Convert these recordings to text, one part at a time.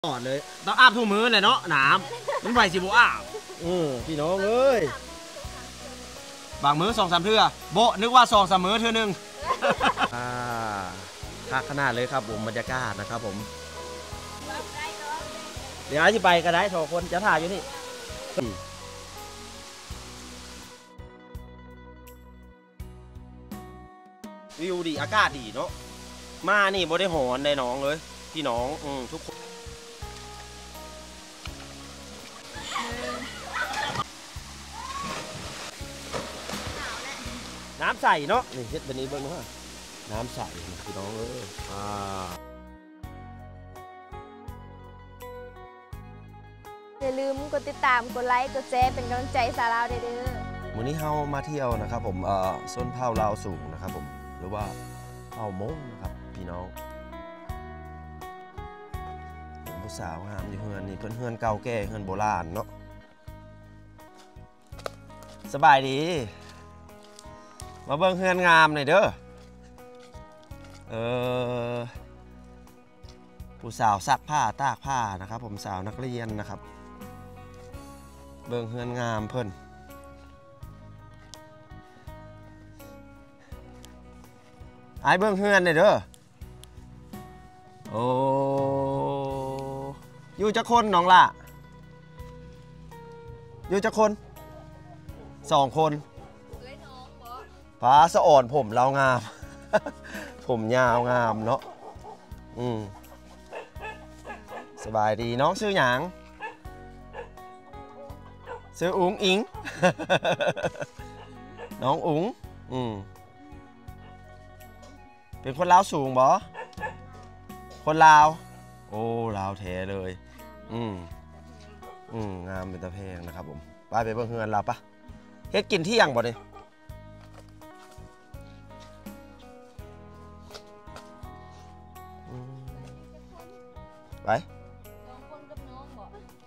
ก่อนเลยต้องอาบทุกมื้อเลยเนาะน้ำมันไหวสิบ่อาบพี่น้องเอ้ยบางมื้อ2-3เทื่อโบนึกว่า2-3มื้อเทื่อนึงคักขนาดเลยครับผมบรรยากาศนะครับผมเดี๋ยวจะไปก็ได้สองคนจะถ่ายอยู่นี่วิวดีอากาศดีเนาะมานี่บ่ได้หอนได้น้องเลยพี่น้องทุกคนน้ำใสเนาะนี่เฮ็ดแบบนี้เบิ่งนะน้ำใสพี่น้องเอ้ยอย่าลืมกดติดตามกดไลค์กดแชร์เป็นกำลังใจสาวลาวเด้อวันนี้เฮามาเที่ยวนะครับผมส้นเผาลาวสูงนะครับผมหรือว่าเผามงนะครับพี่น้องผู้สาวงามอยู่เฮือนนี่เฮือนเก่าแก่เฮือนโบราณเนาะสบายดีมาเบิ่งเฮือนงามหน่อยเด้อผู้สาวซักผ้าตากผ้านะครับผมสาวนักเรียนนะครับเบิ่งเฮือนงามเพิ่นไอ้เบิ่งเฮือนหน่อยเด้อโอ้อยู่จักคนน้องล่ะอยู่จักคน2 คนฟ้าสะอ่อนผมเรางาม ผมยาวงามเนาะสบายดีน้องชื่อหยางชื่ออุ๋งอิง น้องอุ๋งเป็นคนลาวสูงบ่คนลาวโอ้ลาวแท้เลยงามเป็นตะเพงนะครับผมไปเบิ่งเฮือนเราปะเฮ็ดกินเที่ยงบ่เนี่ยไป 2 คนกับน้องบ่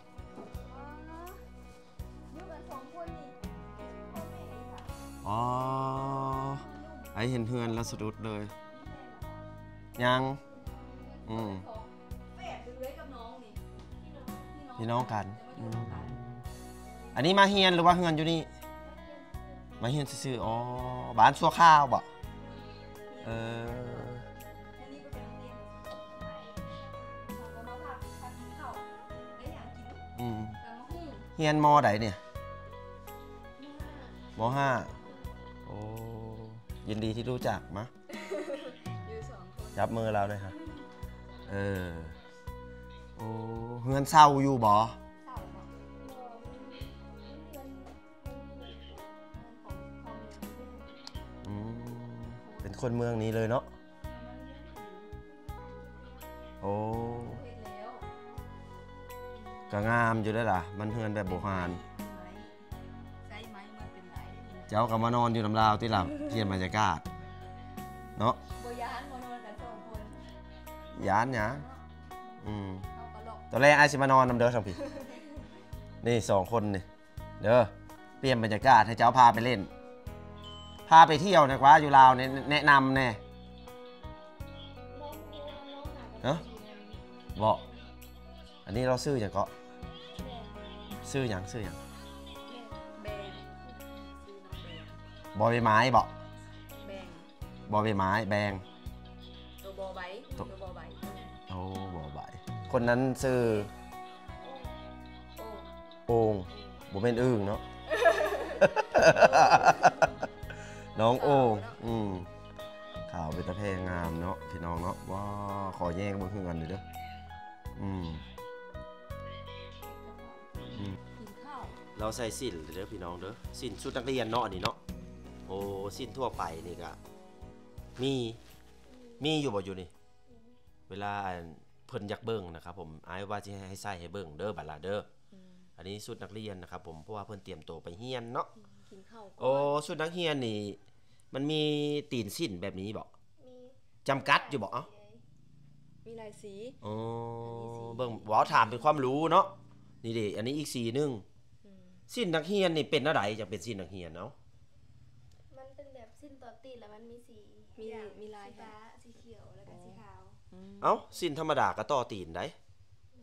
อยู่กัน2 คนนี่พ่อแม่อีกค่ะไอเห็นเฮือนแล้วสะดุดเลยยังพี่น้องกันอันนี้มาเฮียนหรือว่าเฮือนอยู่นี่มาเฮียนซื่อๆบ้านชั่วข้าวบ่เฮียนมอไหนเนี่ยม.5 โอ้ยินดีที่รู้จักมะจับมือเราเลยค่ะโอ้เฮือนเศร้าอยู่บ่เป็นคนเมืองนี้เลยเนาะโอ้ก็งามอยู่ได้ล่ะมันเฮือนแบบโบราณเจ้าก็มานอนอยู่น้ำลาวที่หลังเพียนบรรยากาศเนาะย้านมานอนกัน2 คนย้านเนี่ยตอนแรกไอ้สิมานอนน้ำเด้อทั้งพี่นี่2 คนนี่เด้อเปลี่ยนบรรยากาศให้เจ้าพาไปเล่นพาไปเที่ยวนะกว่าอยู่ลาวแนะนำแน่เนาะบอกอันนี้เราซื้ออย่างก็ซื้ออย่างบอใบไม้บอกบอใบไม้แบงตัวบอใบโอ้บอใบคนนั้นซื้อโอ่งบ่เป็นอึ่งเนาะ น้องโอ่งข่าวเป็นตะเพงงามเนาะพี่น้องเนาะว่าขอแย่งบนเครื่องกันเด้อเราใส่สิ้นเด้อพี่น้องเด้อสิ้นชุดนักเรียนเนาะนี่เนาะโอ้สิ้นทั่วไปนี่ก็มีอยู่บ่อยู่นี่เวลาเพิ่นอยากเบิ่งนะครับผมอ้ายว่าจะให้ใส่ให้เบิ่งเด้อบัดล่ะเด้ออันนี้ชุดนักเรียนนะครับผมเพราะว่าเพิ่นเตรียมตัวไปเรียนเนาะโอ้ชุดนักเรียนนี่มันมีตีนสิ้นแบบนี้บ่จำกัดอยู่บ่เอ้ามีหลายสีเบิ่งว้าวถามเป็นความรู้เนาะนี่ดิอันนี้อีกสีนึงสิ้นนักเรียนนี่เป็นอะไรจะเป็นสิ้นนักเรียนเนาะมันเป็นแบบสิ้นต่อตีนแล้วมันมีสีมีลายฟ้าสีเขียวแล้วก็สีขาวเอ้าสิ้นธรรมดาก็ต่อตีนได้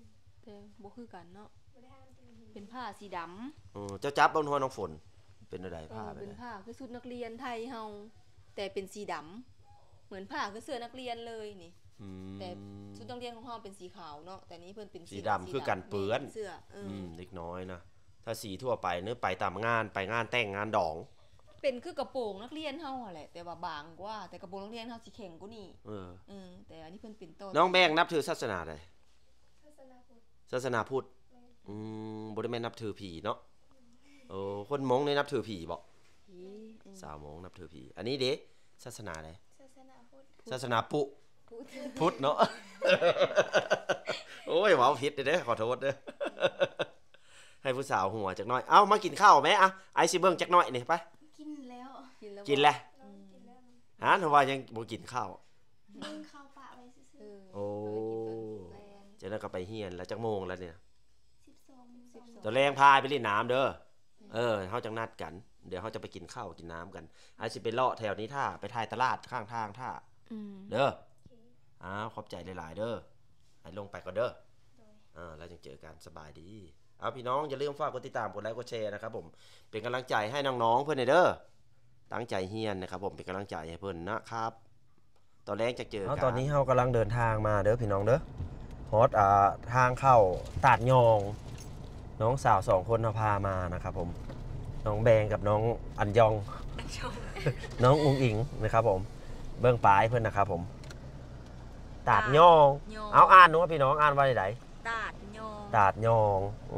แต่บ่คือกันเนาะเป็นผ้าสีดำเจ้าจับบ่นหัวน้องฝนเป็นอะไรผ้าเป็นผ้าคือชุดนักเรียนไทยเฮาแต่เป็นสีดำเหมือนผ้าคือเสื้อนักเรียนเลยนี่แต่ชุดนักเรียนของเฮาเป็นสีขาวเนาะแต่นี้เพิ่นเป็นสีดำคือกันเปื้อนเสื้อเล็กน้อยนะถ้าสีทั่วไปเนื้อไปตามงานไปงานแต่งงานดองเป็นคือกระโปรงนักเรียนเฮาแหละแต่ว่าบางกว่าแต่กระโปรงนักเรียนเฮาสิแข็งกว่านี้แต่อันนี้เพิ่นเป็นต้นน้องแบงนับถือศาสนาใดศาสนาพุทธบ่ได้แม่นนับถือผีเนาะคนมงนี่นับถือผีบ่สาวมงนับถือผีอันนี้เด้ศาสนาใดศาสนาพุทธเนาะโอ้ยว้าวผิดเด้อขอโทษเด้อให้ผู้สาวหัวจักหน่อยเอ้ามากินข้าวแม่ไอซิเบิ่งจักหน่อยนี่ไปกินแล้วกินแล้วฮะเพราะว่ายังบ่กินข้าวนึ่งข้าวปะไว้ซื่อโอ้จะได้ก็ไปเฮียนแล้วจักโมงแล้วเนี่ย 12 ตอนแรงพาไปเล่นน้ำเด้อเฮาจังนัดกันเดี๋ยวเฮาจะไปกินข้าวกินน้ำกันไอสิไปเลาะแถวนี้ท่าไปถ่ายตลาดข้างทางท่าเด้อขอบใจหลายๆเด้อให้ลงไปก็เด้อแล้วจังเจอกันสบายดีเอาพี่น้องอย่าลืมฝากกดติดตามกดไลค์กดแชร์นะครับผมเป็นกำลังใจให้น้องๆเพื่อนเด้อตั้งใจเฮียนนะครับผมเป็นกำลังใจให้เพื่อนนะครับตอนแรกจะเจอกันตอนนี้เรากำลังเดินทางมาเด้อพี่น้องเด้อฮอตทางเข้าตาดยองน้องสาว2คนพามานะครับผมน้องแบงกับน้องอันยองน้องอุ๋งอิงนะครับผมเบื้องปลายเพื่อนนะครับผมตาดยองเอาอ่านนู้นพี่น้องอ่านว่าไหนตาดยอง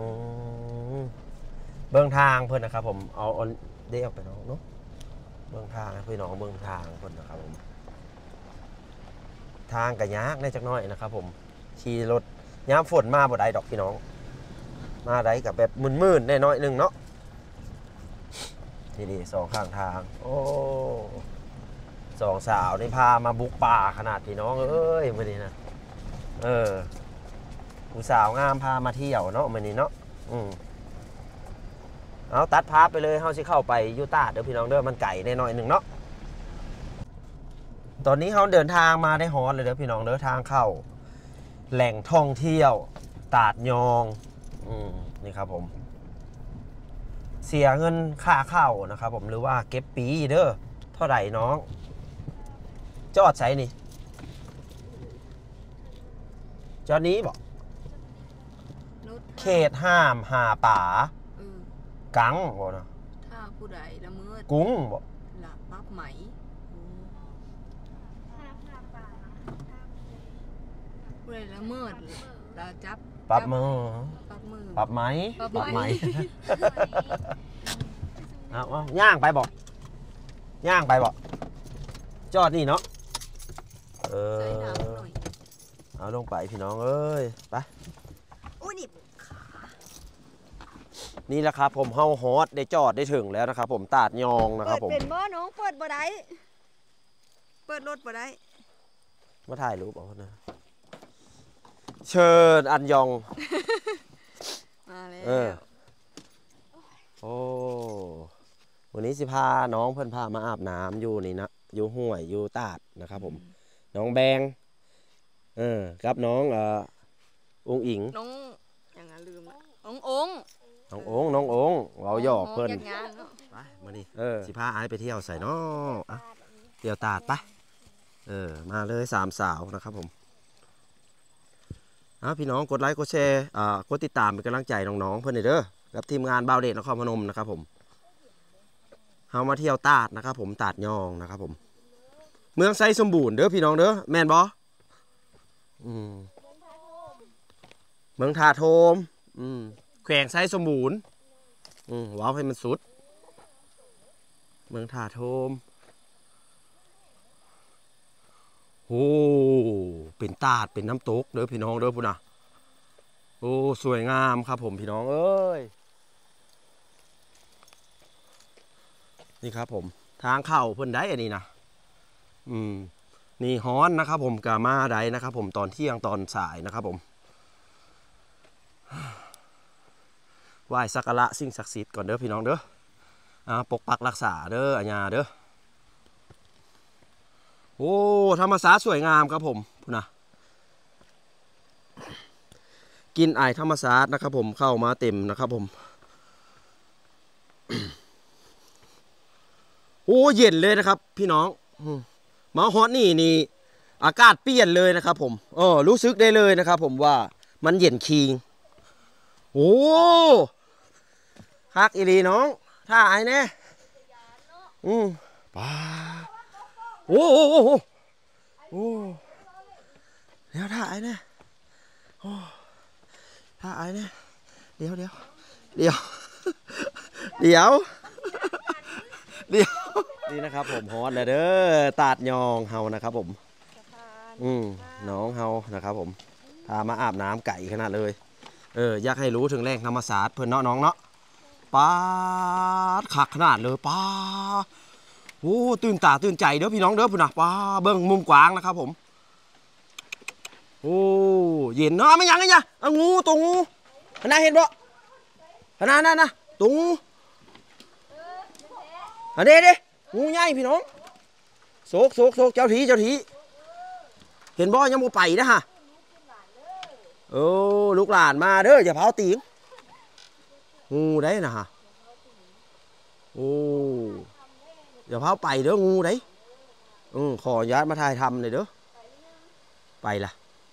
เบื้องทางเพื่อนนะครับผมเอาได้ออกไปน้องเนาะเบื้องทางพี่น้องเบื้องทางเพื่อนนะครับผมทางกระยากได้จักน้อยนะครับผมขี่รถย้ำฝนมาบ่ได้ดอกพี่น้องมาได้กับแบบมึนๆได้น้อยนึงเนาะทีนี้สองข้างทางโอ้สองสาวนี่พามาบุกป่าขนาดพี่น้องเอ้ยวันนี้นะผู้สาวงามพามาเที่ยวเนาะวันนี้เนาะเอาตัดภาพไปเลยเฮาสิเข้าไปยูตาเด้อพี่น้องเด้อมันไก่ได้น้อยนึงเนาะตอนนี้เฮาเดินทางมาได้ฮอดเลยเด้อพี่น้องเด้อทางเข้าแหล่งท่องเที่ยวตาดยองนี่ครับผมเสียเงินค่าเข้านะครับผมหรือว่าเก็บปีเด้อเท่าไหร่น้องจอดใส่นี่จอดนี้บอกเขตห้ามหาป่ากังบอกนะถ้าผู้ใดละเมิดกุ้งบอกละปั๊บไหมผู้ใดละเมิดละจับปั๊บมือปั๊บไหมย่างไปบอกจอดนี่เนาะเอาลงไปพี่น้องเอ้ยไปนี่แหละครับผมเฮาฮอตได้จอดได้ถึงแล้วนะครับผมตาดยองนะครับผมเป็นบ่น้องเปิดบ่ได้เปิดรถบ่ได้มาถ่ายรูปเอานะเชิญอันยองมาแล้วโอ้วันนี้สิพาน้องเพื่อนพามาอาบน้ำอยู่นี่นะอยู่ห้วยอยู่ตาดนะครับผมน้องแบงกับน้ององอิงน้องอย่างนั้นลืมน้ององเราหยอกเพื่อนไปมาดิสิพาไอไปเที่ยวใส่น้องเที่ยวตาดปะมาเลย3 สาวนะครับผมพี่น้องกดไลค์กดแชร์กดติดตามเป็นกำลังใจน้องๆเพื่อนเด้อกับทีมงานบ่าวเดชนครพนมนะครับผมเฮามาเที่ยวตาดนะครับผมตาดยองนะครับผมเมืองไซสมบูรณ์เด้อพี่น้องเด้อแม่นบ่เมืองทาโทมแขวงไซสมบูรณ์ว้าวให้มันสุดเมืองทาโทมโอ้เป็นตาดเป็นน้ำตกเด้อพี่น้องเด้อพุ่นนะโอ้สวยงามครับผมพี่น้องเอ้ยนี่ครับผมทางเข้าเพิ่นได้อันนี้นะนี่ฮ้อนนะครับผมกามาได้นะครับผมตอนเที่ยงตอนสายนะครับผมไหว้สักการะสิ่งศักดิ์สิทธิ์ก่อนเด้อพี่น้องเด้อปกปักรักษาเด้ออาญาเด้อโอ้ธรรมศาสตร์สวยงามครับผมพุ่นนะกินไอธรรมศาสตร์นะครับผมเข้ามาเต็มนะครับผม โอ้เย็นเลยนะครับพี่น้องมาฮอตนี่อากาศเปลี่ยนเลยนะครับผมรู้สึกได้เลยนะครับผมว่ามันเย็นคิงโอ้ฮักอีรีน้องท่าไอ้แน่ป้าโอ้เดี๋ยวท่าไอ้แน่ท่าไอ้แน่เดี๋ยวนี่นะครับผมฮอตเลยเด้อตาดยองเฮานะครับผมน้องเฮานะครับผมพามาอาบน้ำไก่ขนาดเลยอยากให้รู้ถึงแรงธรรมศาสตร์เพื่อนเนาะน้องเนาะป้าขักขนาดเลยป้าโอ้ตื่นตาตื่นใจเด้อพี่น้องเด้อพุ่นนะป้าเบิ้งมุมกว้างนะครับผมโอ้เย็นเนาะไม่ยังไงเนี่ยงูตัวงูขนาดเห็นบ่ขนาดนั่นนะตัวงูเด้งูใหญ่พี่น้องโศกเจ้าทีเห็นบ่ยังโมไปนะฮะลูกหลานมาเด้ออย่าเผาตีงงูได้นะฮะอย่าเผาไปเด้องูได้ขออนุญาตมาถ่ายทำเลยเด้อไปล่ะ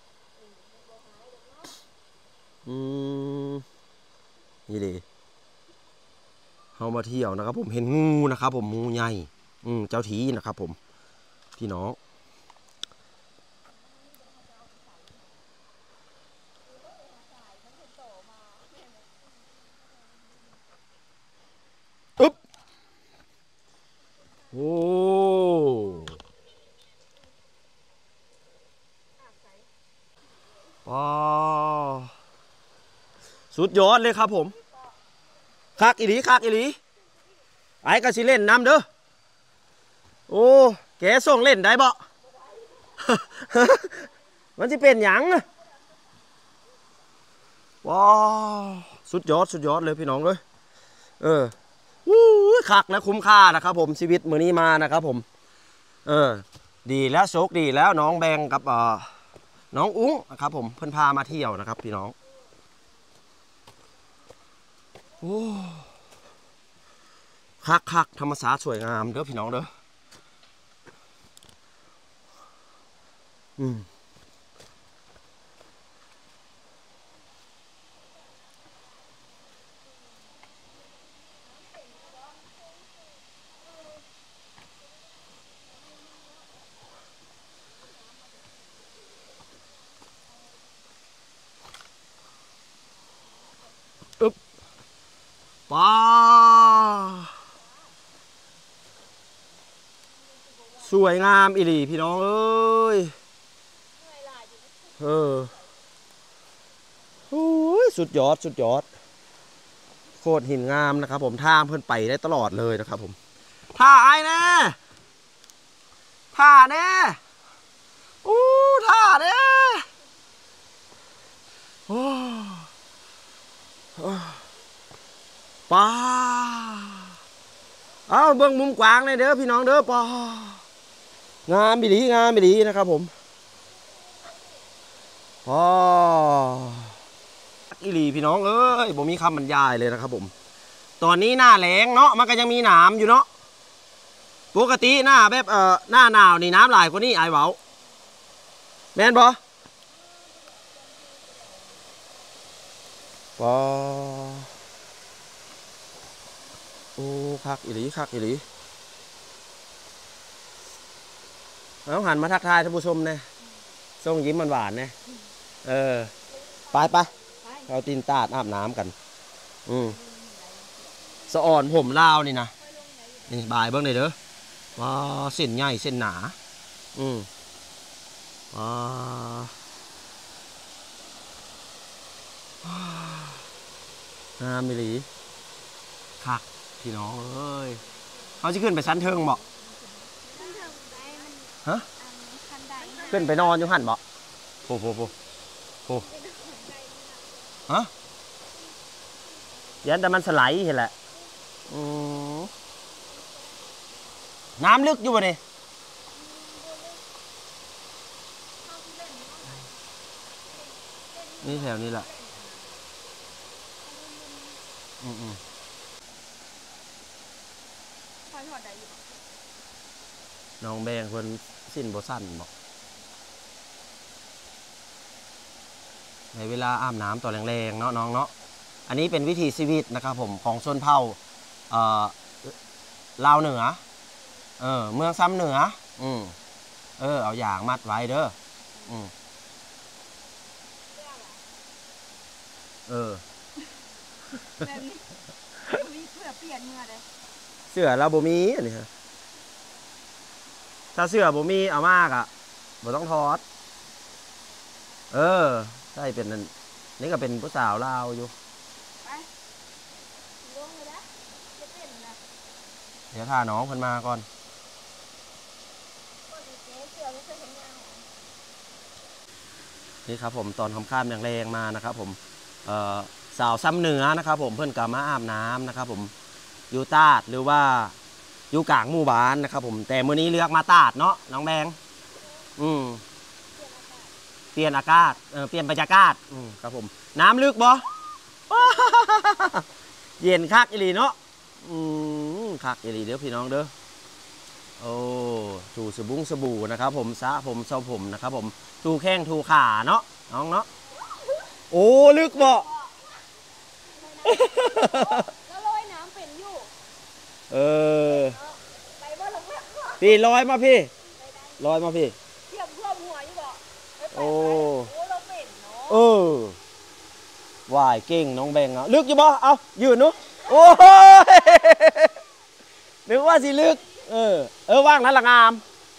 นี่ดิเขามาเที่ยวนะครับผมเห็นงูนะครับผมงูใหญ่เจ้าทีนะครับผมพี่น้องโอ้สุดยอดเลยครับผมคักอีหลีไอ้ก็สิเล่นน้ำเด้อโอ้แกส่งเล่นได้บ่ มันจะเป็นหยังว้าวสุดยอดเลยพี่น้องเลยคักและคุ้มค่านะครับผมชีวิตมื้อนี้มานะครับผมดีแล้วโชคดีแล้วน้องแบงกับน้องอุ้งนะครับผมเพิ่นพามาเที่ยวนะครับพี่น้องโอ้คักธรรมศาสตร์สวยงามเด้อพี่น้องเด้อป้าสวยงามอีหลีพี่น้องเอ้ยโอ้ยสุดยอดโคตรหินงามนะครับผมทางเพื่อนไปได้ตลอดเลยนะครับผมท่าไอ้แน่ท่าแน่โอ้ป้าเอาเบื้องมุมกว้างเลยเด้อพี่น้องเด้อป้างามบิลีนะครับผมอีหลีพี่น้องเอ้ยผมมีคำบรรยายเลยนะครับผมตอนนี้หน้าแล้งเนาะมันก็ยังมีน้ำอยู่เนาะปกติหน้าแบบหน้าหนาวนี่น้ำหลายกว่านี้ไอ้เบาแม่นบ่โอ้คักอีหลีเอาหันมาทักทายท่านผู้ชมเนี่ยส่งยิ้มหวานๆเนี่ยไปเราตีนตาดอาบน้ำกันสะอ่อนผมลาวนี่นะนี่บายเบิ้งเลยเด้อว้าเส้นใหญ่เส้นหนาว้างามอีหลีคักพี่น้องเอ้ยเขาจะขึ้นไปชั้นเทิงบ่ฮะขึ้นไปนอนอยู่หันบ่โอ้ฮะยันแต่มันสไลด์เห็นแหละน้ำลึกอยู่บ่เนี่ยนี่แถวนี้แหละพอถอดได้อยู่น้องแบงเพิ่นสิ้นบ่สั้นบ่ในเวลาอาบน้ำตอนแรงๆเนาะน้องเนาะอันนี้เป็นวิถีชีวิตนะครับผมของชนเผ่าลาวเหนือเมืองซ้ำเหนือเอาอย่างมัดไว้เด้อแบบนี้มีเสื้อเปลี่ยนเมื่อใดเสื้อเราบ่มีอันนี้ฮะถ้าเสื้อบ่มีเอามากอ่ะบ่ต้องทอดใช่เป็นนี่ก็เป็นผู้สาวลาวอยู่ไปลงเลยนะจะเต้นนะเดี๋ยวท่าน้องเพิ่นมาก่อนนี่ครับผมตอนค่ำๆแรงๆมานะครับผมสาวซ้ำเหนือนะครับผมเพื่อนกลับมาอาบน้ำนะครับผมอยู่ตาดหรือว่าอยู่กลางหมู่บ้านนะครับผมแต่มื้อนี้เลือกมาตาดเนาะน้องแบงเปลี่ยนอากาศเปลี่ยนบรรยากาศครับผมน้ำลึกบ่ เย็นคักอีหลีเนาะคักอีหลีเด้อพี่น้องเด้อโอ้ถูสบุ้งสบู่นะครับผมสระผมเซาผมนะครับผมถูแข้งถูขาเนาะน้องเนาะโอ้ลึกบ่แล้วลอยน้ำเป็นอยู่ไปบ่ลงแล้วพี่ลอยมาพี่ลอยมาพี่เทียบท่วมหัวอยู่บ่โอ้เราเป็นเนาะว่ายเก่งน้องแบงอ่ะลึกอยู่บ่เอายืนนุโอ้ยนึกว่าสิลึกว่างนั้นละงาม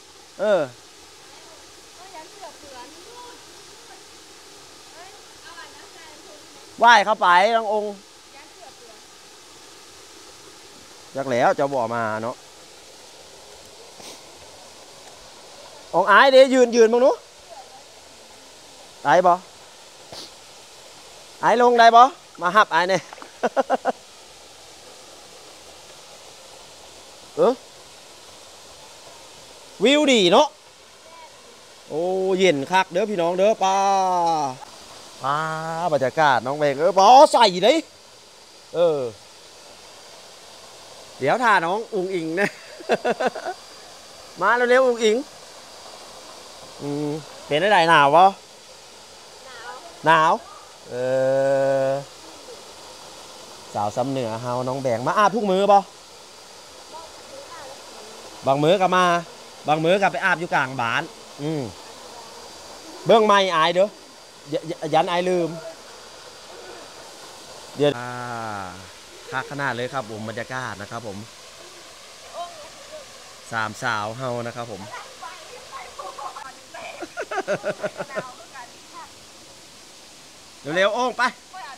ว่ายเข้าไปน้ององค์ยักแล้วจะบอกมาเนาะองอ้ายเดี๋ยวยืนมึงนู้ได้บ่ไอ้ลงได้บ่มาหับไอ้เนี่ยวิวดีเนาะโอ้เย็นคักเด้อพี่น้องเด้อป้าบรรยากาศน้องเบงป้าใส่ดิเดี๋ยวท่าน้องอุ๋งอิงนะมาเร็วๆอุ๋งอิงเป็นได้หนาวปะหนาวสาวซ้ำเหนือเฮาน้องแบงมาอาบทุกมือปะบางมื้อก็มาบางมื้อก็ไปอาบอยู่กลางบ้านเบื้องไม่อายเด้อยันอายลืมเดี๋ยวคักขนาดเลยครับผมบรรยากาศนะครับผมสามสาวเฮานะครับผมเร็วๆโอ่งไป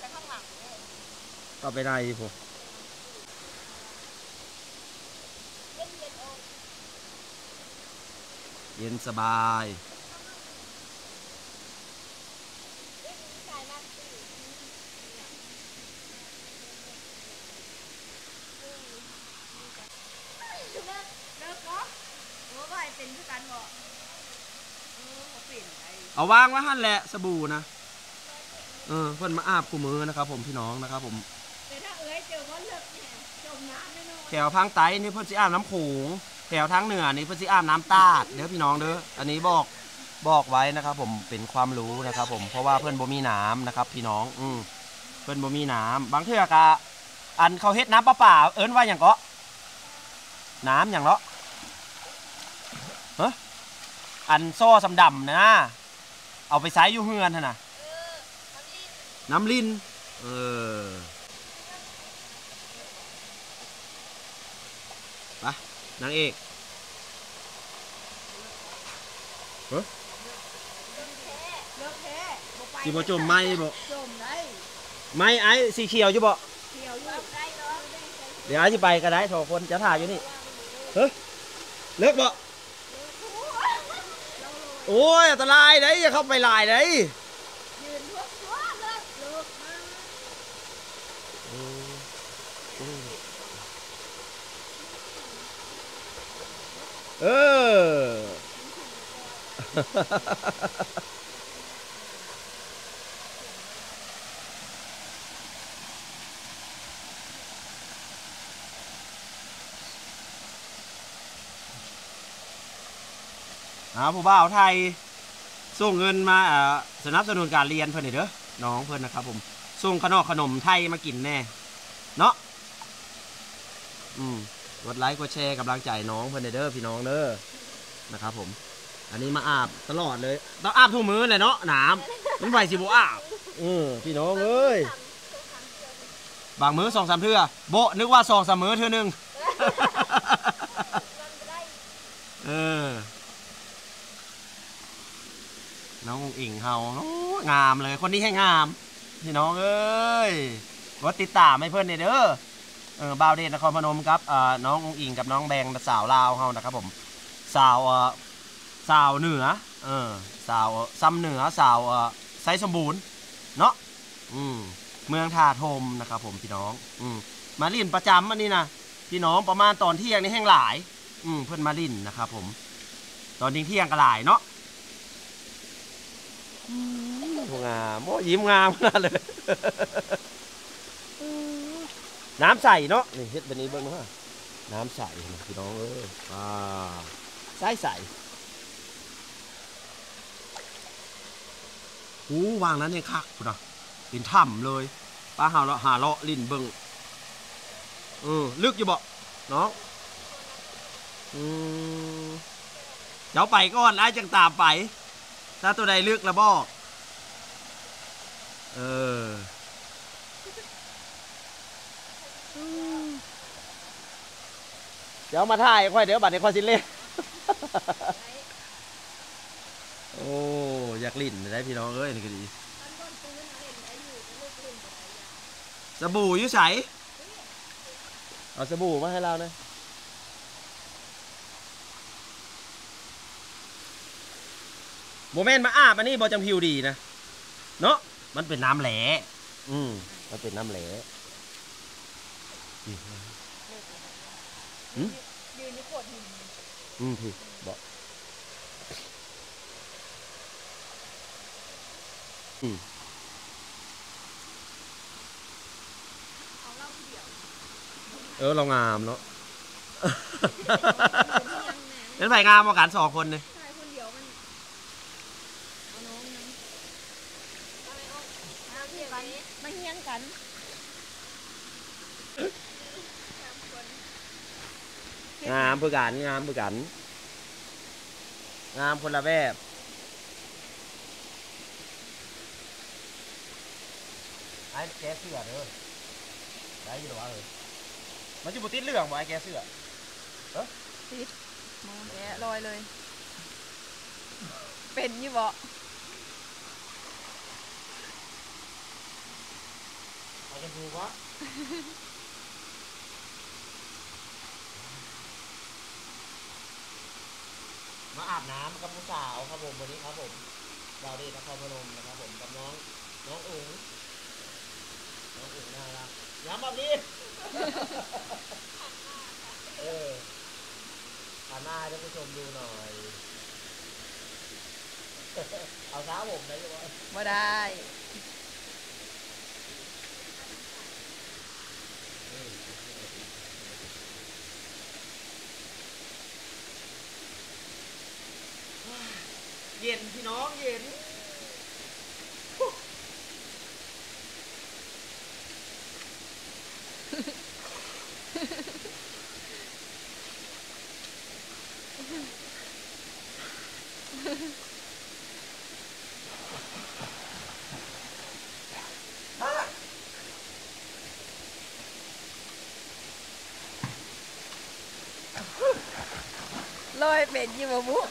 ต่อไปได้ผมเย็นสบายเอาวางไว้หั่นแหละสบู่นะเพิ่นมาอาบคู่มือนะครับผมพี่น้องนะครับผมแต่ถ้าเจอว่าเลิกเนี่ยจมน้ำแน่นอนแถวทางใต้นี่เพิ่นสิอาบน้ำโขงแถวทางเหนือนี่เพิ่นสิอาบน้ำตาดเด้อพี่น้องเด้ออันนี้บอกไว้นะครับผมเป็นความรู้นะครับผมเพราะว่าเพิ่นบ่มีน้ำนะครับพี่น้องเพิ่นบ่มีน้ำบางเทื่อกะอันเขาเฮ็ดน้ำประปาเอิ้นว่าอย่างก็น้ำอย่างเนาะอันโซ่สำดำนะเอาไปใช้อยู่เฮือนนะน้ำลิ้นไปนางเอกจีบจมไม่บ่ไม่ไอ้สีเขียวอยู่บ่เดี๋ยวไอ้จะไปก็ได้สองคนจะถ่ายอยู่นี่เลิกบ่โอ้ยอันตรายเลยอย่าเข้าไปลายเลยผู้บ่าวไทยส่งเงินมาสนับสนุนการเรียนเพิ่นนี่เด้อน้องเพิ่นนะครับผมส่งขนมไทยมากินแน่เนาะกดไลค์กดแชร์กำลังใจน้องเพิ่นเด้อพี่น้องเด้อนะครับผมอันนี้มาอาบตลอดเลยต้องอาบทุกมื้อเลยเนาะน้ำมันไหวสิบ่อาบพี่น้องเอ้ยบางมื้อ2-3เทื่อโบนึกว่า2-3มื้อเทื่อนึงน้องอิงเฮางามเลยคนนี้ให้งามพี่น้องเอ้ยกดติดตามให้เพื่อนเด้อบ่าวเดชนครพนมครับน้องอิงกับน้องแบงสาวลาวเฮานะครับผมสาวเหนือสาวซ้ำเหนือสาวไซสมบูรณ์เนาะเมืองท่าทมนะครับผมพี่น้องมาลิ่นประจำอันนี้นะพี่น้องประมาณตอนเที่ยงนี่แห้งหลายเพื่อนมาลิ่นนะครับผมตอนเที่ยงก็หลายเนาะงามโอ้ยิ้มงามขนาดเลยน้ำใสเนาะนี่เฮ็ดแบบนี้เบิ่งเนาะน้ำใสพี่น้องใสวางนั้นเนี่ยคักพุ่นน่ะเป็นถ้ำเลยป้าหาเลาะลิ้นเบิ่งลึกอยู่บ่น้องเดี๋ยวไปก่อนไอ้จังตามไปถ้าตัวใดลึกแล้วบอกเดี๋ยวมาถ่ายค่อยเดี๋ยวบัตรในควาซิเล่โอ้อยากลิ่นได้พี่น้องเอ้ยนี่ก็ดีสบู่ยุ่ใสเอาสบู่มาให้เรานะโมเมนต์มาอาบอันนี้บอจังผิวดีนะเนาะมันเป็นน้ำแหล่มันเป็นน้ำแหล่ยืนนี่กดหินพี่บอกเรางามเนาะเป็นไผ่งามมากัน2 คนเลยมาเฮี้ยงกันงามเพื่อกันงามคนละแบบไอ้แกเสื้อเด้อได้ยินหรอวะมันจะบุติดเรื่องบ่ไอ้แกเสื้อติดมองแกลอยเลยเป็นยี่บ่เอากันดูวะมาอาบน้ำกับผู้สาวครับผมวันนี้ครับผมดาวเดชนครพนมนะครับผมกับน้องอุ๋งน่ารักย้ำแบบนี้ผ่านหน้าให้ท่านผู้ชมดูหน่อยเอาสาวผมได้ยังไงไม่ได้เย็นพี่น้องเย็นลอยเป็นยี่บ่บุ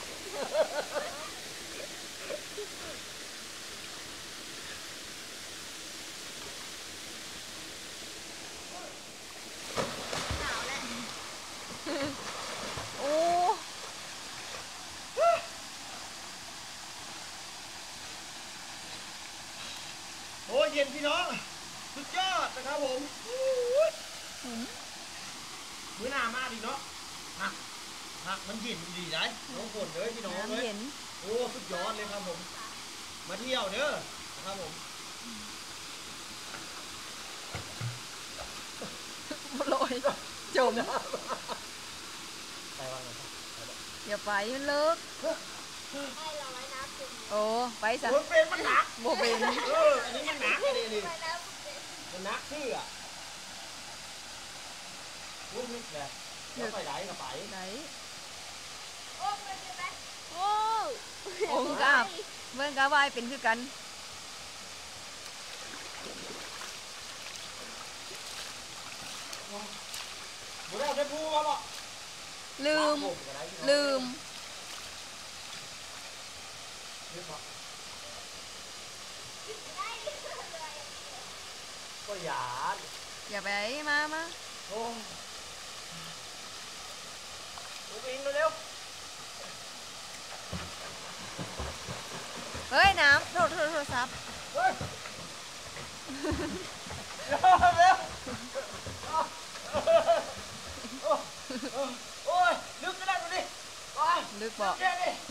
โอ้เย็นพี่น้องสุดยอดนะครับผมมื้อหน้ามาดีเนาะหักมันเย็นดีได้น้องฝนเลยพี่น้องเลยโอ้สุดยอดเลยครับผมมาเที่ยวเด้อนะครับผมลอยจมไปวางกันอย่าไปมันเลิกโอ้ไปซะมันเป็นมันหนักโบเป็นอันนี้มันหนักอันนี้มันหนักชื่ออ่ะลูกนิดแหละแล้วไปไหนก็ไปไหนโอ้โอ้กับเมื่อกะวายเป็นคือกันบ่ได้เอาไปพูมาบ่ลืมลืมก็หยาดอย่าไปมาโอ้ลูกอิงเร็วเฮ้ยน้ำโทรศัพท์เฮ้ยเร็วโอ้ยลึกก็ได้ดูดิลึกบอกแค่นี้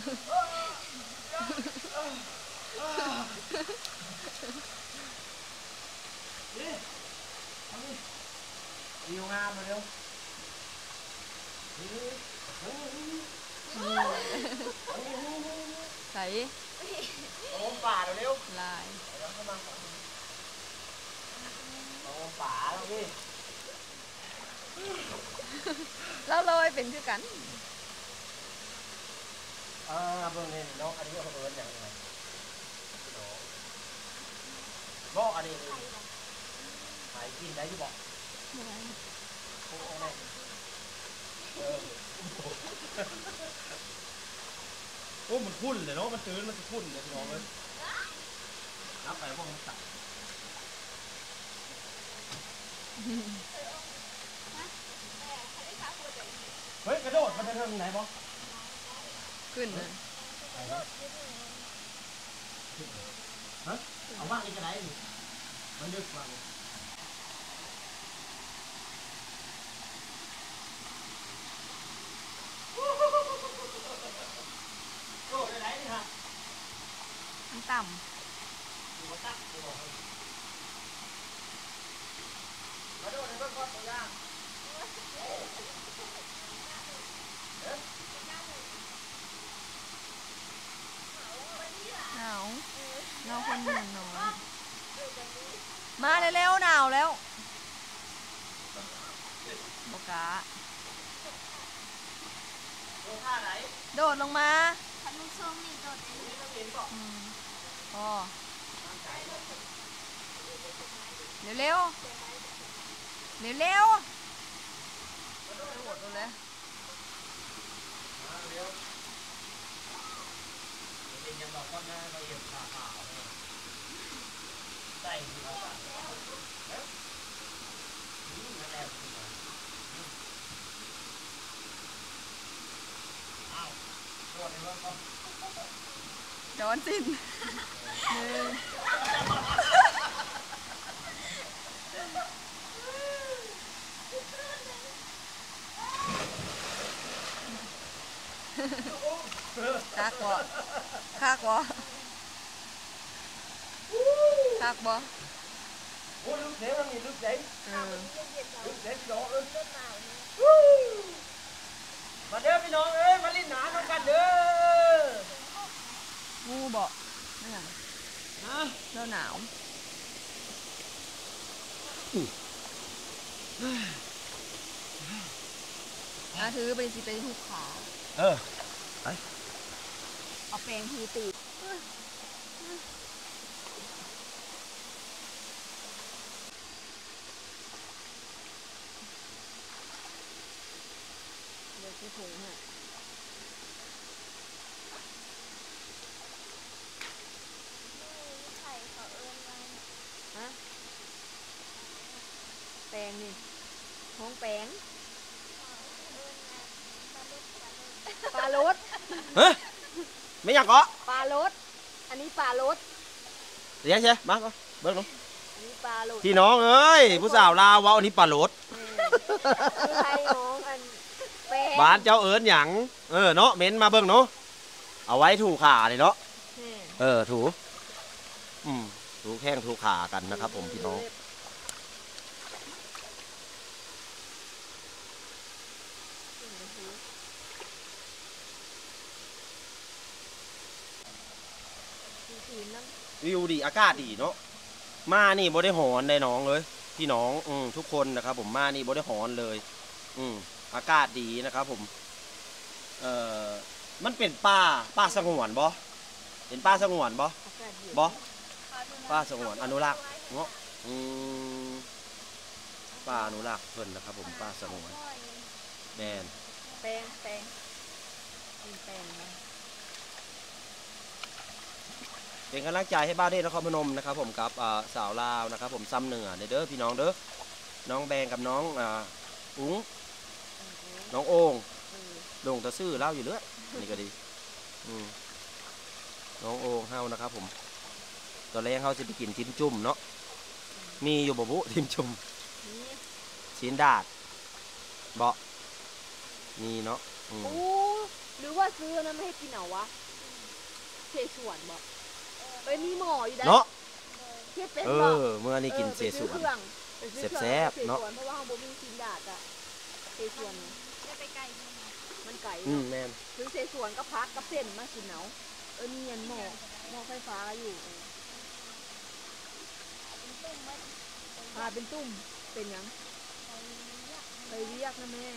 นี่ทำนี่วิวงามมาเร็วใส่โอ้ป่าเร็วลายแล้วเข้ามาโอ้ป่าแล้วนี่แล้วลอยเป็นคือกันเบิ่งนี่น้องอันนี้เขาเอิ้นอย่างไรน้องอันนี้หายกินได้ที่บอกโอ้แน่โอ้มันพุ่นเลยเนาะมันตื้นมันจะพุ่นเลยพี่น้องเลยนับไปพวกมันตัดเฮ้ยกระโดดมันจะเทิงไหนบ่ขึ้นเลยฮะเอาว่างอีกกระไดนี่มันดึกว่างโอ้กระไดนี่ฮะมันต่อยู่บนตักอยู่บ่มาโดดในเบื้องต้นตัวอย่างำหนาวเราคนหนึ่งหนอนมาเร็วๆหนาวแล้วบอกะโดดท่าไหนโดดลงมาคันลูกส้มนี่โดดเองนี่ต้องเห็นก่อนพอเร็วๆเร็วๆโดดลงเลยมาเร็วเป็นยังบอกว่าหน้าเราเห็นขาขาวใส่ที่เขาตัดแล้วนั่นแหละอ้าวโดดในเบื้องต้นย้อนสิ้นหนึ่งคักบ่คักบ่คักบ่โอ้ยลูกเสียมันมีลูกใหญ่ ลูกเสียพี่น้องเอ้ยมาเด้อพี่น้องเอ้ยมาลิ้นหนาน้องกันเด้องูบ่นั่นน่ะนะเราหนาวถือไปสิไปหุบขาเออเอาแปรงทีตีเดี๋ยวที่ถุงฮะไข่เขาเอิ้นว่าฮะแปรงนี่ห้องแปรงเอิ้นว่าปลารสเฮ้ยไม่อยากเกาะปลารสอันนี้ปลารสเดี๋ยวใช่มาก็เบิ้งลงอันนี้ปลารสพี่น้องเอ้ยผู้สาวลาวเว้าอันนี้ปลาโหลดคือไทยน้องอันแปรงบ้านเจ้าเอิญหยังเนาะเม้นมาเบิ้งเนาะเอาไว้ถูขาเลยเนาะถูถูแข้งถูขากันนะครับผมพี่น้องวิวดีอากาศดีเนาะมานี่บ่ได้หอนได้น้องเลยพี่น้องทุกคนนะครับผมมานี่บ่ได้หอนเลยอากาศดีนะครับผมมันเป็นป่าสงวนบ่เป็นป่าสงวนบ่ป่าสงวนอนุรักษ์เนาะป่าอนุรักษ์เพิ่นนะครับผมป่าสงวนแม่นแปลงเป็นกำลังใจให้บ้านเด้นครพนมนะครับผมกับสาวลาวนะครับผมซ้ำเหนือเด้อพี่น้องเด้อน้องแบงกับน้องอุ้งน้องโอ่งโด่งตะซื่อเล่าอยู่เรื่อยนี่ก็ดีน้องโอ่งเฮานะครับผมตอนแรกเฮาจะไปกินทิมจุ่มเนาะมีอยู่บ่บุทิมจุ่มชิ้นดาดเบาะมีเนาะหรือว่าซื้อนะไม่ให้กินเอาวะเสฉวนบอกมีหมออยู่ได้เนาะเป็นเมื่อนี้กินเสฉวนแซ่บเนาะเพราะว่าบ่มีชิ้นดาดอะเสฉวนไปไกลมันไก่แม่นซื้อเสฉวนก็พักกับเส้นมากินเอามีอันหม้อไฟฟ้าอยู่เป็นตุ่มเป็นยังไปเรียกนะแม่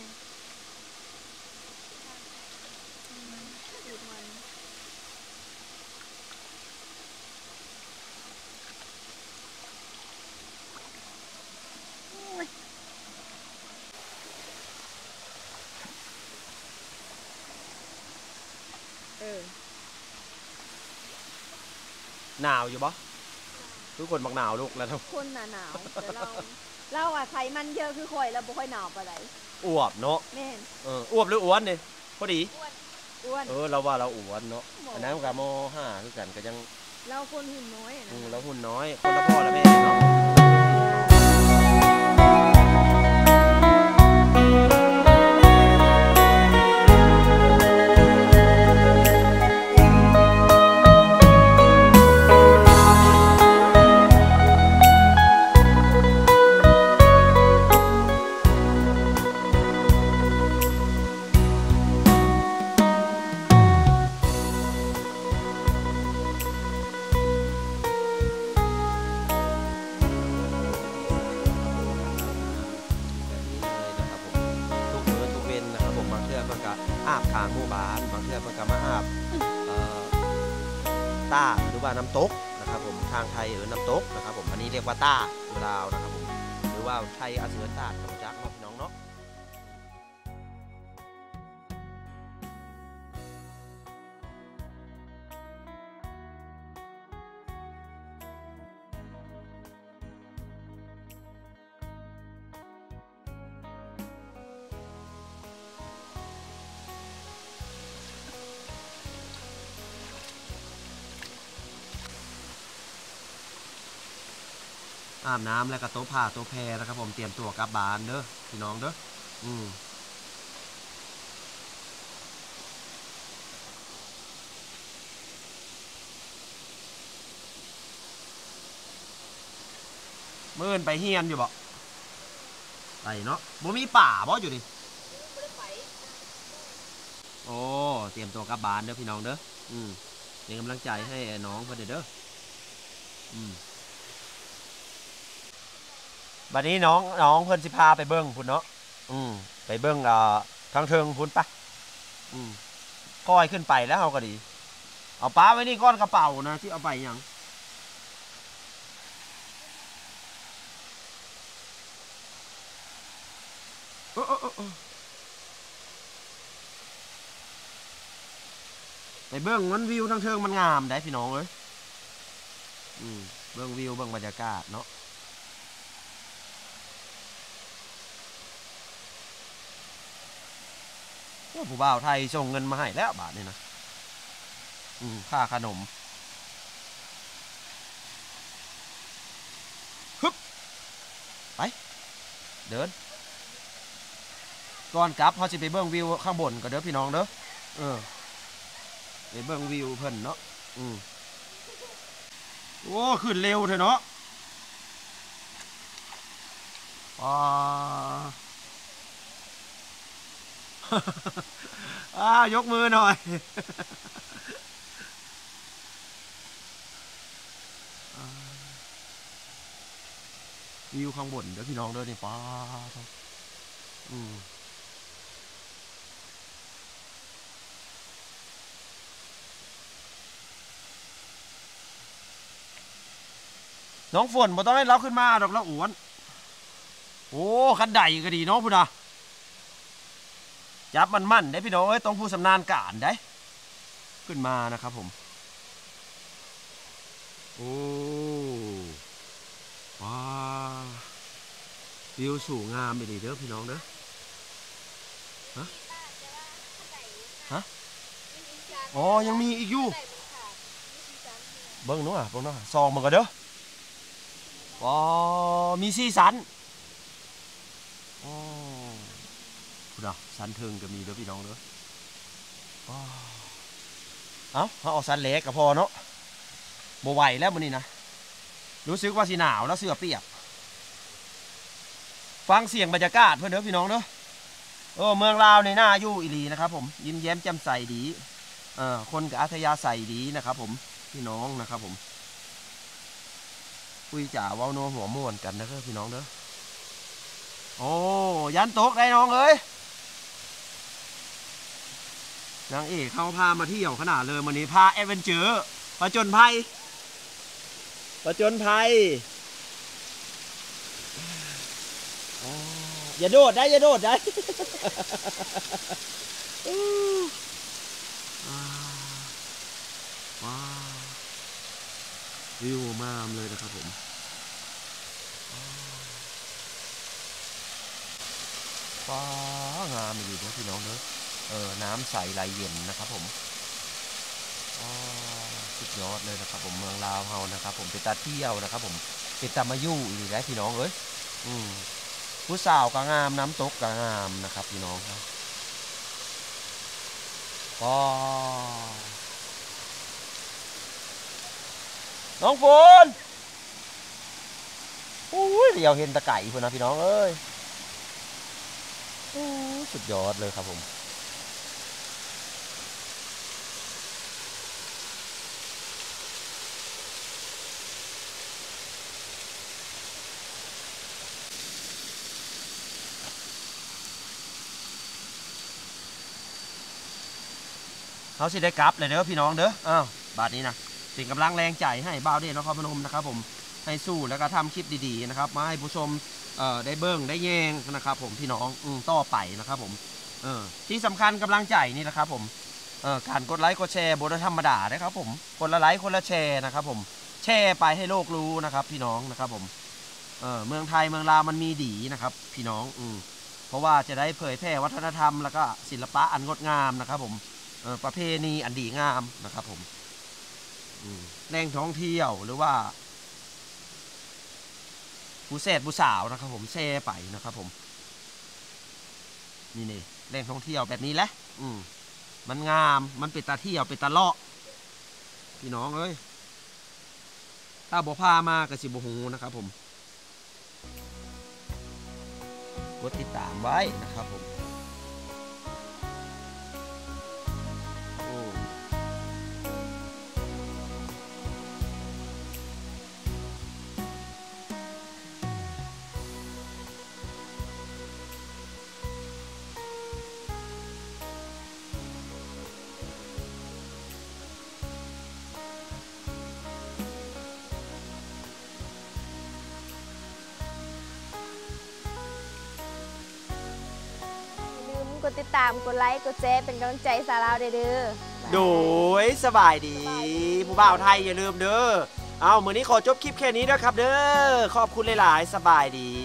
หนาวอยู่ปะทุกคนบอกหนาวลูกแล้วทุกคนหนาวแต่เราไขมันเยอะคือข่อยเราบ่ค่อยหนาวปานใดอวบเนาะแม่นอวบหรืออ้วนนี่พอดีอ้วนเราว่าเราอ้วนเนาะอันนั้นกับม.5คือกันก็ยังเราคนหุ่นน้อยเราหุ่นน้อยคนละพ่อละแม่เนาะอาบทางหมู่บ้านบางเทื่อมันก็มาอาบต้าหรือว่าน้ำตกนะครับผมทางไทยน้ำตกนะครับผมอันนี้เรียกว่าต้าอยู่ลาวนะครับผมหรือว่าไทยอาเซียนต้าของจักรพี่น้องเนาะอาบน้ำแล้วก็โต๊ะผ้าโต๊ะแพรนะครับผมเตรียมตัวกลับบ้านเด้อพี่น้องเด้อมื้อไปเฮียนอยู่บ่ไปเนาะบ่มีป่าบ่อยู่ดิโอ้เตรียมตัวกลับบ้านเด้อพี่น้องเด้อเป็นกำลังใจให้น้องเพิ่นเด้อบัดนี้น้องเพิ่นสิพาไปเบิ่งพุ่นเนาะไปเบิ่งทางเทิงพุ่นปะค่อยขึ้นไปแล้วเอาก็ดีเอาป้าไว้นี่ก้อนกระเป๋านะที่เอาไปยังไปเบิ่งมันวิวทางเทิงมันงามได้พี่น้องเอ้ยเบิ่งวิวเบิ่งบรรยากาศเนาะผู้บ่าวไทยส่งเงินมาให้แล้วบาทนี่นะค่าขนมฮึบไปเดินก่อนกลับเขาจะไปเบิ่งวิวข้างบนก็เด้อพี่น้องเด้อไปเบิ่งวิวเพิ่นเนาะโอ้ขึ้นเร็วเถอะเนาะยกมือหน่อยวิวข้างบนเด้อพี่น้องเด้อนี่ป้าน้องฝนบ่ต้องให้เราขึ้นมาดอกแล้วอ้วนโอ้คันใดก็ดีเนาะพุ่นน่ะจับมันมั่นได้พี่น้องเอ้ยต้องผู้ชำนาญการได้ขึ้นมานะครับผมโอ้ว้าวิวสูงงามไปดีเด้อพี่น้องเด้อฮะอ๋อยังมีอีกอยู่เบิ้งเนาะเบิ้งเนาะซองมันก็เด้ออ๋อมี4 ชั้นอ๋อคุณอ่ะชั้นเทิงก็มีเด้อพี่น้องเด้อเอาชั้นเล็กก็พอเนาะบ่ไหวแล้วมื้อนี้นะรู้สึกว่าสิหนาวแล้วเสื้อเปียกฟังเสียงบรรยากาศเพื่อนเด้อพี่น้องเด้อเมืองลาวในหน้าอยู่อีหลีนะครับผมยิ้มแย้มแจ่มใสดีคนกับอัธยาศัยดีนะครับผมพี่น้องนะครับผมคุยจ่าว้าวโน้หัวม่วนกันนะครับพี่น้องเด้อโอ้ยันตกได้น้องเอ้ยนางเอกเขาพามาเที่ยวขนาดเลยวันนี้พาแอดเวนเจอร์ผจญภัยอย่าโดดได้ว้าววิวมากเลยนะครับผมฟ้างามอยู่นะพี่น้องเนอะน้ำใสไหลเย็นนะครับผมสุดยอดเลยนะครับผมเมืองลาวเฮานะครับผมไปตาเที่ยวนะครับผมไปตามายู่อีกแล้วพี่น้องเอ้ยผู้สาวก็งามน้ำตกก็งามนะครับพี่น้องครับน้องฝนเดี๋ยวเห็นตะไก่พุ่นนะพี่น้องเอ้ยสุดยอดเลยครับผมเขาสิได้กลับเลยเด้อพี่น้องเด้อบาทนี้นะสิ่งกำลังแรงใจให้บ่าวเด่นนครพนมนะครับผมให้สู้แล้วก็ทำคลิปดีๆนะครับมาให้ผู้ชมได้เบิ้งได้แยงนะครับผมพี่น้องต่อไปนะครับผมที่สำคัญกำลังใจนี่แหละครับผมการกดไลค์กดแชร์บนธรรมดานะครับผมคนละไลค์คนละแชร์นะครับผมแชร์ไปให้โลกรู้นะครับพี่น้องนะครับผมเมืองไทยเมืองลาวมันมีดีนะครับพี่น้องเพราะว่าจะได้เผยแพร่วัฒนธรรมแล้วก็ศิลปะอันงดงามนะครับผมประเพณีอันดีงามนะครับผมแหล่งท่องเที่ยวหรือว่าผู้เสพผู้สาวนะครับผมแช่ไปนะครับผมนี่แหล่งท่องเที่ยวแบบนี้แหละมันงามมันเป็นตาเที่ยวเป็นตาเลาะพี่น้องเอ้ยถ้าบ่พามาก็สิบ่ฮู้นะครับผมกดติดตามไว้นะครับผมกดติดตามกดไลค์กดแชร์เป็นกำลังใจสาราเด้อโดยสบายดีผู้บ่าวไทยอย่าลืมเด้อเอามื้อนี้ขอจบคลิปแค่นี้นะครับเด้อขอบคุณหลายๆสบายดี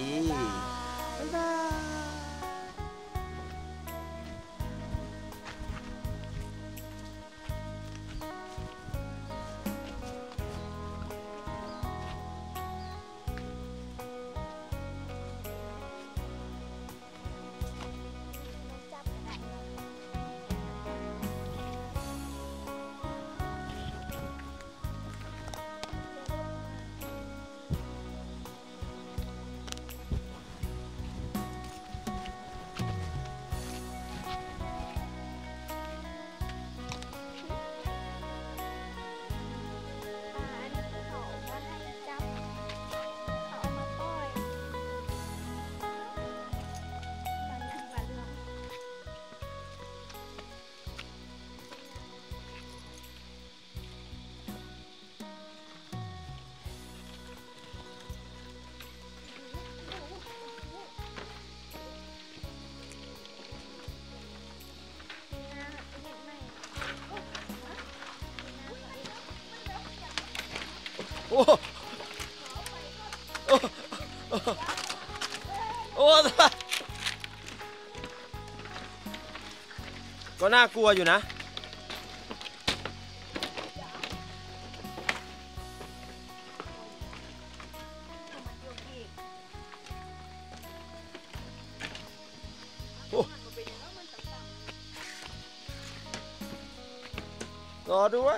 อ้โอ้โอ้ก็น่ากลัวอยู่นะรอด้วย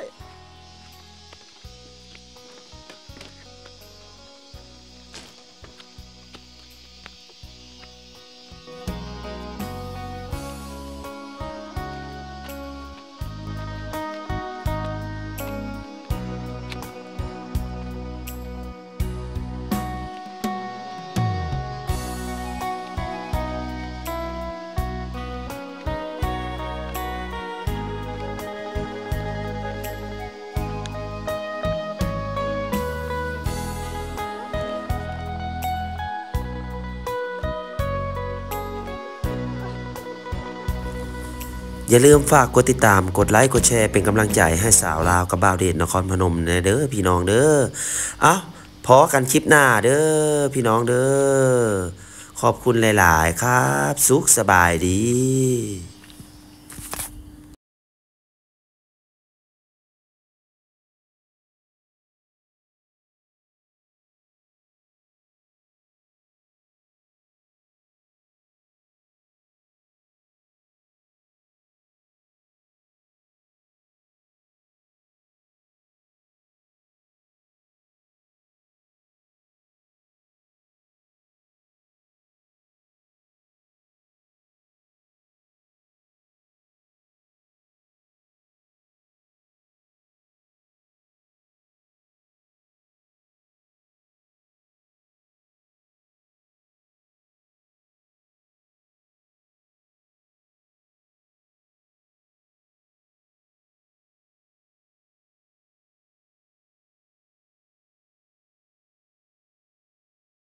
อย่าลืมฝากกดติดตามกดไลค์กดแชร์เป็นกำลังใจให้สาวลาวกับบ่าวเดชนครพนมเด้อพี่น้องเด้อเอาพอกันคลิปหน้าเด้อพี่น้องเด้อขอบคุณหลายๆครับสุขสบายดี